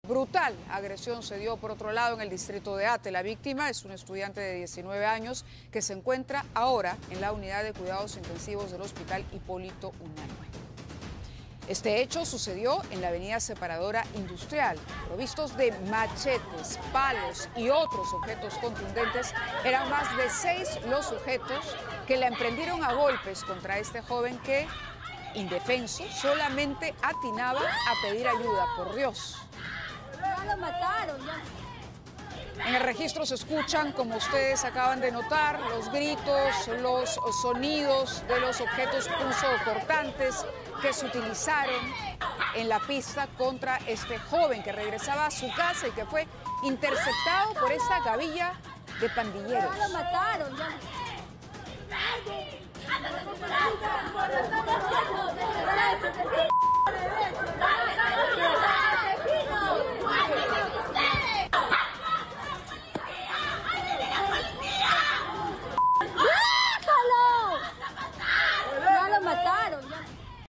Brutal agresión se dio por otro lado en el distrito de Ate. La víctima es un estudiante de 19 años que se encuentra ahora en la unidad de cuidados intensivos del Hospital Hipólito Unanue. Este hecho sucedió en la avenida Separadora Industrial. Provistos de machetes, palos y otros objetos contundentes, eran más de 6 los sujetos que la emprendieron a golpes contra este joven que, indefenso, solamente atinaba a pedir ayuda. Por Dios. Ya lo mataron, ya. En el registro se escuchan, como ustedes acaban de notar, los gritos, los sonidos de los objetos punzocortantes que se utilizaron en la pista contra este joven que regresaba a su casa y que fue interceptado por esta gavilla de pandilleros. Ya lo mataron, ya.